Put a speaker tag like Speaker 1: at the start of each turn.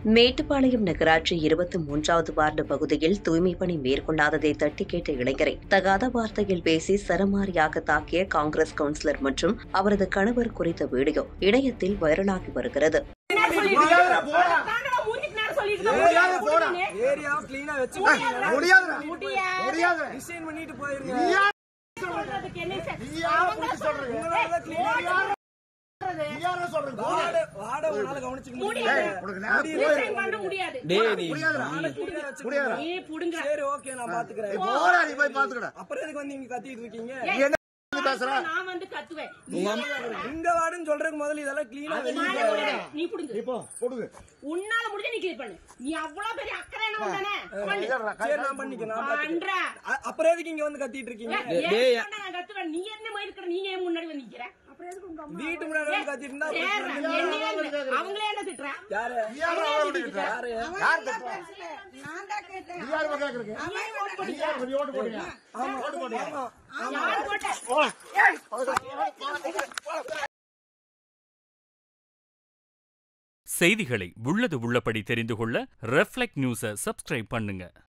Speaker 1: மேட்டுப்பாளையம் நகராட்சி 23வது வார்டு பகுதியில் தூய்மைப் பணி மேற்கொள்ளாததை தட்டி கேட்ட இளைஞரை தகாத வார்த்தையில் பேசி சரமாரியாக தாக்கிய காங்கிரஸ் கவுன்சிலர் மற்றும் அவரது கணவர் குறித்த வீடியோ இணையத்தில் வைரலாகி வருகிறது.
Speaker 2: உன்னால முடிஞ்ச நீ கிளியர் பண்ணு. நீ அவ்வளவு பெரிய அக்கறை என்ன பண்ணனே? அப்புறம் எதுக்கு இங்க வந்து கத்திட்டு இருக்கீங்க? நான் கத்துவேன். நீ என்ன மயிர்க்கற? நீங்க ஏன் முன்னாடி வந்து நிக்கிற? வீட்டு முன்னாடி வந்து கத்திட்டு இருந்தா அவங்களே என்ன திட்டுற? யாரு? யாரு திட்டுற? யார் திட்டுற? நான் தான் கேட்டேன். யார் கேக்குறீங்க? நீ ஓட்டு போடுங்க. ஆமா ஓட்டு போடுங்க. யார் போட்ட?
Speaker 3: செய்திகளை உள்ளது உள்ளபடி தெரிந்து கொள்ள ரெஃப்ளெக்ட் நியூஸை சப்ஸ்கிரைப் பண்ணுங்க.